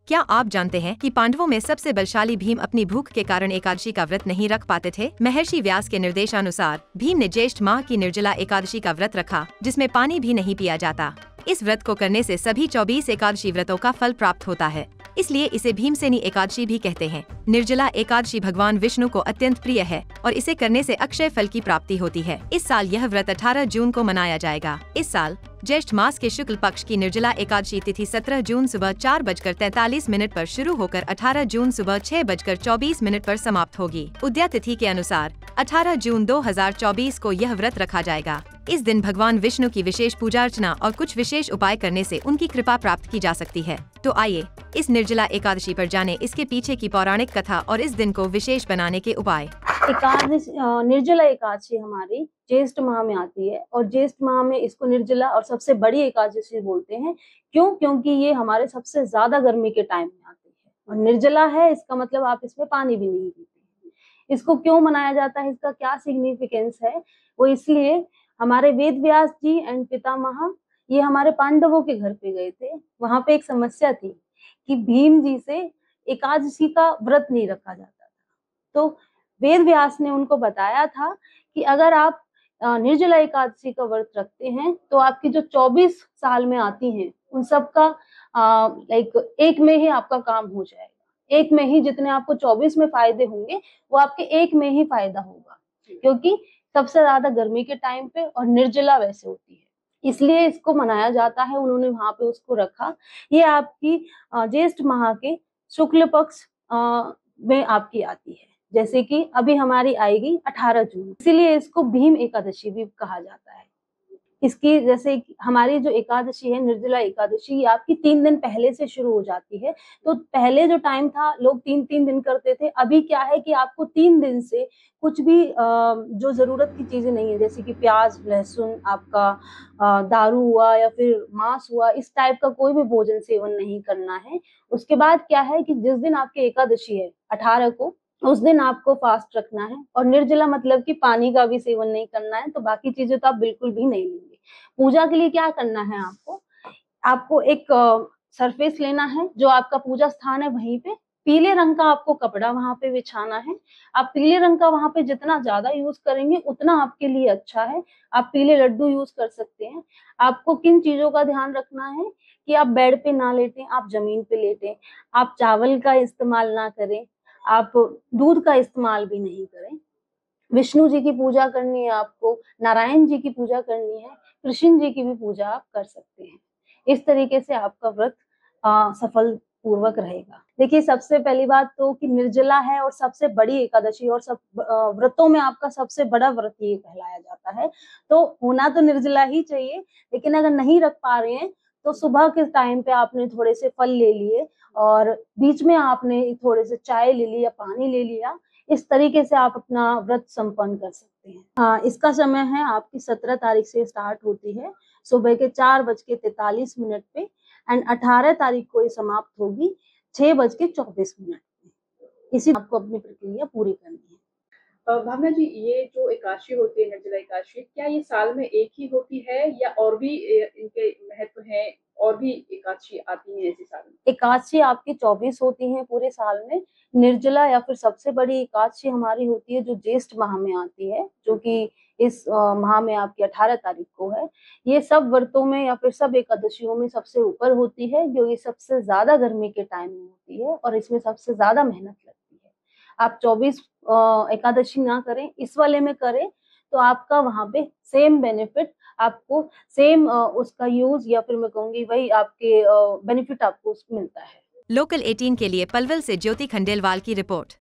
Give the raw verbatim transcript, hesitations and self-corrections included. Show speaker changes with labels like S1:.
S1: क्या आप जानते हैं कि पांडवों में सबसे बलशाली भीम अपनी भूख के कारण एकादशी का व्रत नहीं रख पाते थे? महर्षि व्यास के निर्देशानुसार भीम ने ज्येष्ठ माह की निर्जला एकादशी का व्रत रखा, जिसमें पानी भी नहीं पिया जाता। इस व्रत को करने से सभी चौबीस एकादशी व्रतों का फल प्राप्त होता है, इसलिए इसे भीमसेनी एकादशी भी कहते हैं। निर्जला एकादशी भगवान विष्णु को अत्यंत प्रिय है और इसे करने से अक्षय फल की प्राप्ति होती है। इस साल यह व्रत अठारह जून को मनाया जाएगा। इस साल ज्येष्ठ मास के शुक्ल पक्ष की निर्जला एकादशी तिथि सत्रह जून सुबह चार बजकर तैतालीस मिनट पर शुरू होकर अठारह जून सुबह छह बजकर चौबीस मिनट पर समाप्त होगी। उदया तिथि के अनुसार अठारह जून दो हजार चौबीस को यह व्रत रखा जाएगा। इस दिन भगवान विष्णु की विशेष पूजा अर्चना और कुछ विशेष उपाय करने से उनकी कृपा प्राप्त की जा सकती है। तो आइए इस निर्जला एकादशी पर जाने इसके पीछे की पौराणिक कथा और इस दिन को विशेष बनाने के उपाय।
S2: एकादशी निर्जला एकादशी हमारी ज्येष्ठ माह में आती है और ज्येष्ठ माह में इसको निर्जला और सबसे बड़ी एकादशी बोलते हैं। क्यों? क्योंकि ये हमारे सबसे ज्यादा गर्मी के टाइम में आती है और निर्जला है, इसका मतलब आप इसमें पानी भी नहीं पीते। इसको क्यों मनाया जाता है, इसका क्या सिग्निफिकेंस है? वो इसलिए हमारे वेद व्यास जी एंड पितामह ये हमारे पांडवों के घर पे गए थे। वहां पे एक समस्या थी कि भीम जी से एकादशी का व्रत नहीं रखा जाता था। तो वेद व्यास ने उनको बताया था कि अगर आप निर्जला एकादशी का व्रत रखते हैं तो आपकी जो चौबीस साल में आती हैं उन सब का लाइक एक में ही आपका काम हो जाएगा। एक में ही जितने आपको चौबीस में फायदे होंगे वो आपके एक में ही फायदा होगा, क्योंकि सबसे ज्यादा गर्मी के टाइम पे और निर्जला वैसे होती है, इसलिए इसको मनाया जाता है। उन्होंने वहां पे उसको रखा। ये आपकी ज्येष्ठ माह के शुक्ल पक्ष में आपकी आती है, जैसे कि अभी हमारी आएगी अठारह जून, इसीलिए इसको भीम एकादशी भी कहा जाता है। इसकी जैसे हमारी जो एकादशी है निर्जला एकादशी, ये आपकी तीन दिन पहले से शुरू हो जाती है। तो पहले जो टाइम था लोग तीन तीन दिन करते थे, अभी क्या है कि आपको तीन दिन से कुछ भी जो जरूरत की चीजें नहीं है, जैसे कि प्याज लहसुन, आपका दारू हुआ या फिर मांस हुआ, इस टाइप का कोई भी भोजन सेवन नहीं करना है। उसके बाद क्या है कि जिस दिन आपकी एकादशी है अठारह को, उस दिन आपको फास्ट रखना है और निर्जला मतलब कि पानी का भी सेवन नहीं करना है। तो बाकी चीजें तो आप बिल्कुल भी नहीं लेंगे। पूजा के लिए क्या करना है आपको आपको एक सरफेस लेना है, जो आपका पूजा स्थान है वहीं पे पीले रंग का आपको कपड़ा वहां पे बिछाना है। आप पीले रंग का वहां पे जितना ज्यादा यूज करेंगे उतना आपके लिए अच्छा है। आप पीले लड्डू यूज कर सकते हैं। आपको किन चीजों का ध्यान रखना है कि आप बेड पे ना लेटें, आप जमीन पे लेटें। आप चावल का इस्तेमाल ना करें, आप दूध का इस्तेमाल भी नहीं करें। विष्णु जी की पूजा करनी है आपको, नारायण जी की पूजा करनी है, कृष्ण जी की भी पूजा आप कर सकते हैं। इस तरीके से आपका व्रत सफल पूर्वक रहेगा। देखिए, सबसे पहली बात तो कि निर्जला है और सबसे बड़ी एकादशी और सब व्रतों में आपका सबसे बड़ा व्रत ये कहलाया जाता है। तो होना तो निर्जला ही चाहिए, लेकिन अगर नहीं रख पा रहे हैं तो सुबह के टाइम पे आपने थोड़े से फल ले लिए और बीच में आपने थोड़े से चाय ले ली या पानी ले लिया। इस तरीके से आप अपना व्रत संपन्न कर सकते हैं। हाँ, इसका समय है आपकी सत्रह तारीख से स्टार्ट होती है सुबह के चार बज के तैतालीस मिनट पे एंड अठारह तारीख को ये समाप्त होगी छह बज के चौबीस मिनट पे। इसी आपको अपनी प्रक्रिया पूरी करनी है।
S3: भावना जी, ये जो एकादशी होती है निर्जला एकादशी, क्या ये साल में एक ही होती है या और भी इनके महत्व हैं, और भी एकादशी आती है ऐसे साल में?
S2: एकादशी आपकी चौबीस होती हैं पूरे साल में। निर्जला या फिर सबसे बड़ी एकादशी हमारी होती है जो ज्येष्ठ माह में आती है, जो कि इस माह में आपकी अठारह तारीख को है। ये सब व्रतों में या फिर सब एकादशियों में सबसे ऊपर होती है, जो ये सबसे ज्यादा गर्मी के टाइम में होती है और इसमें सबसे ज्यादा मेहनत लगती है। आप चौबीस एकादशी ना करें, इस वाले में करें तो आपका वहां पे सेम बेनिफिट आपको सेम उसका यूज या फिर मैं कहूंगी वही आपके बेनिफिट आपको मिलता है।
S1: लोकल अठारह के लिए पलवल से ज्योति खंडेलवाल की रिपोर्ट।